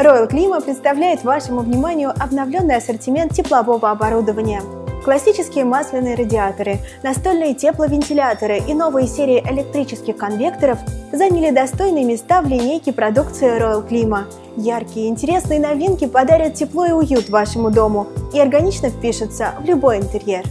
Royal Klima представляет вашему вниманию обновленный ассортимент теплового оборудования. Классические масляные радиаторы, настольные тепловентиляторы и новые серии электрических конвекторов заняли достойные места в линейке продукции Royal Klima. Яркие и интересные новинки подарят тепло и уют вашему дому и органично впишутся в любой интерьер.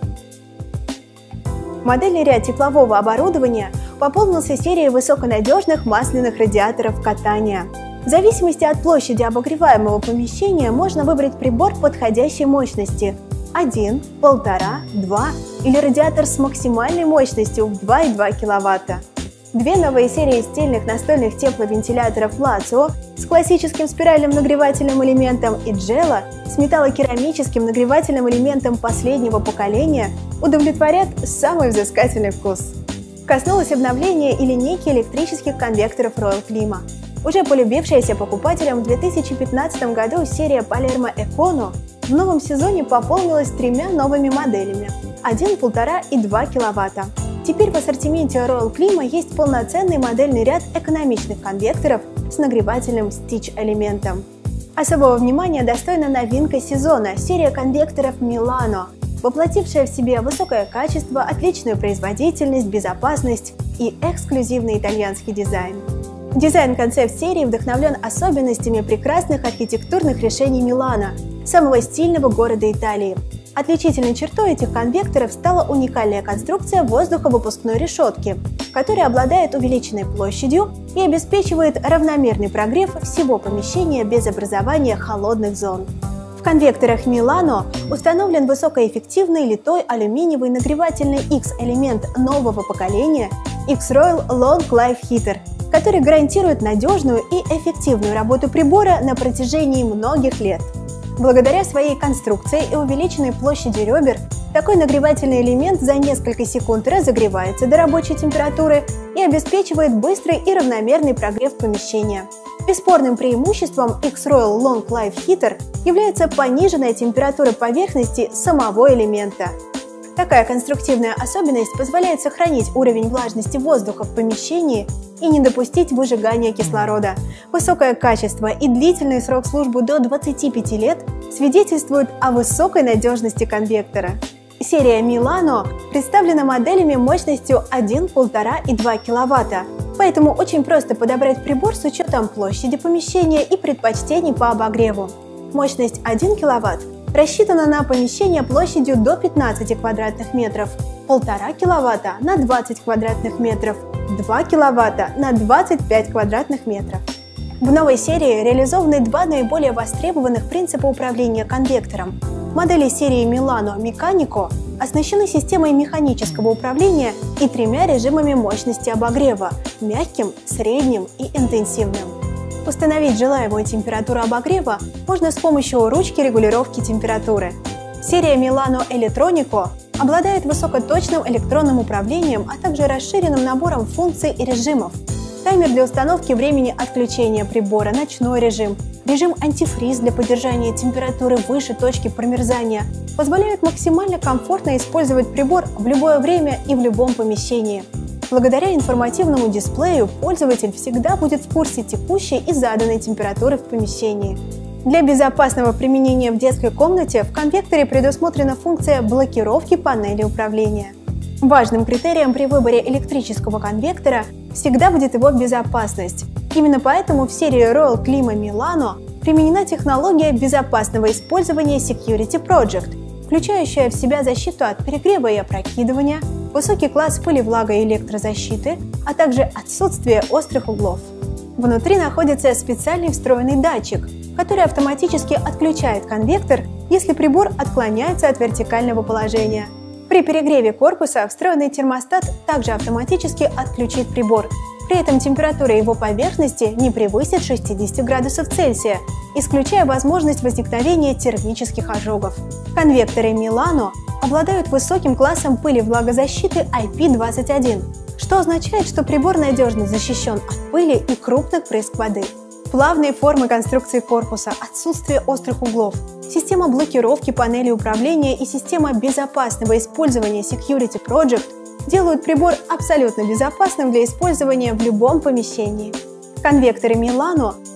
Модельный ряд теплового оборудования пополнился серией высоконадежных масляных радиаторов катания. В зависимости от площади обогреваемого помещения можно выбрать прибор подходящей мощности – 1, 1,5, 2 или радиатор с максимальной мощностью в 2,2 кВт. Две новые серии стильных настольных тепловентиляторов Lazio с классическим спиральным нагревательным элементом и Gela с металлокерамическим нагревательным элементом последнего поколения удовлетворят самый взыскательный вкус. Коснулось обновления и линейки электрических конвекторов Royal Klima. Уже полюбившаяся покупателям в 2015 году серия Palermo Econo в новом сезоне пополнилась тремя новыми моделями – 1, 1,5 и 2 кВт. Теперь в ассортименте Royal Klima есть полноценный модельный ряд экономичных конвекторов с нагревательным Stitch-элементом. Особого внимания достойна новинка сезона – серия конвекторов Milano, воплотившая в себе высокое качество, отличную производительность, безопасность и эксклюзивный итальянский дизайн. Дизайн-концепт серии вдохновлен особенностями прекрасных архитектурных решений Милана, самого стильного города Италии. Отличительной чертой этих конвекторов стала уникальная конструкция воздуховыпускной решетки, которая обладает увеличенной площадью и обеспечивает равномерный прогрев всего помещения без образования холодных зон. В конвекторах Milano установлен высокоэффективный литой алюминиевый нагревательный X-элемент нового поколения X-Royal Long Life Heater, который гарантирует надежную и эффективную работу прибора на протяжении многих лет. Благодаря своей конструкции и увеличенной площади ребер, такой нагревательный элемент за несколько секунд разогревается до рабочей температуры и обеспечивает быстрый и равномерный прогрев помещения. Бесспорным преимуществом X-Royal Long Life Heater является пониженная температура поверхности самого элемента. Такая конструктивная особенность позволяет сохранить уровень влажности воздуха в помещении и не допустить выжигания кислорода. Высокое качество и длительный срок службы до 25 лет свидетельствуют о высокой надежности конвектора. Серия Milano представлена моделями мощностью 1, 1,5 и 2 кВт, поэтому очень просто подобрать прибор с учетом площади помещения и предпочтений по обогреву. Мощность 1 кВт рассчитана на помещение площадью до 15 квадратных метров, 1,5 кВт на 20 квадратных метров, 2 кВт на 25 квадратных метров. В новой серии реализованы два наиболее востребованных принципа управления конвектором. Модели серии Milano Mecanico оснащены системой механического управления и тремя режимами мощности обогрева – мягким, средним и интенсивным. Установить желаемую температуру обогрева можно с помощью ручки регулировки температуры. Серия Milano Elettronico обладает высокоточным электронным управлением, а также расширенным набором функций и режимов. Таймер для установки времени отключения прибора, ночной режим, режим антифриз для поддержания температуры выше точки промерзания позволяют максимально комфортно использовать прибор в любое время и в любом помещении. Благодаря информативному дисплею пользователь всегда будет в курсе текущей и заданной температуры в помещении. Для безопасного применения в детской комнате в конвекторе предусмотрена функция блокировки панели управления. Важным критерием при выборе электрического конвектора всегда будет его безопасность. Именно поэтому в серии Royal Klima Milano применена технология безопасного использования Security Project, включающая в себя защиту от перегрева и опрокидывания, высокий класс пыли-влага и электрозащиты, а также отсутствие острых углов. Внутри находится специальный встроенный датчик, который автоматически отключает конвектор, если прибор отклоняется от вертикального положения. При перегреве корпуса встроенный термостат также автоматически отключит прибор. При этом температура его поверхности не превысит 60 градусов Цельсия, исключая возможность возникновения термических ожогов. Конвекторы Milano обладают высоким классом пыли-влагозащиты IP21, что означает, что прибор надежно защищен от пыли и крупных брызг воды. Плавные формы конструкции корпуса, отсутствие острых углов, система блокировки панели управления и система безопасного использования Security Project делают прибор абсолютно безопасным для использования в любом помещении. Конвекторы Milano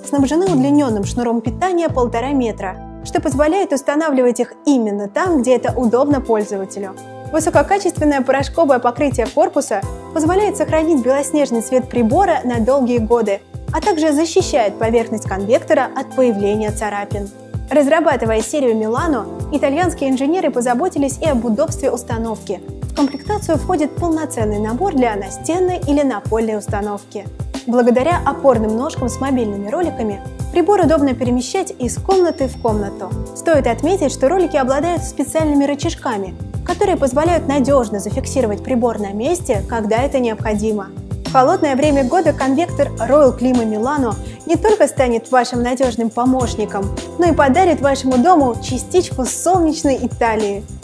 снабжены удлиненным шнуром питания 1,5 метра, что позволяет устанавливать их именно там, где это удобно пользователю. Высококачественное порошковое покрытие корпуса позволяет сохранить белоснежный цвет прибора на долгие годы, а также защищает поверхность конвектора от появления царапин. Разрабатывая серию Milano, итальянские инженеры позаботились и об удобстве установки. В комплектацию входит полноценный набор для настенной или напольной установки. Благодаря опорным ножкам с мобильными роликами прибор удобно перемещать из комнаты в комнату. Стоит отметить, что ролики обладают специальными рычажками, которые позволяют надежно зафиксировать прибор на месте, когда это необходимо. В холодное время года конвектор Royal Klima Milano не только станет вашим надежным помощником, но и подарит вашему дому частичку солнечной Италии.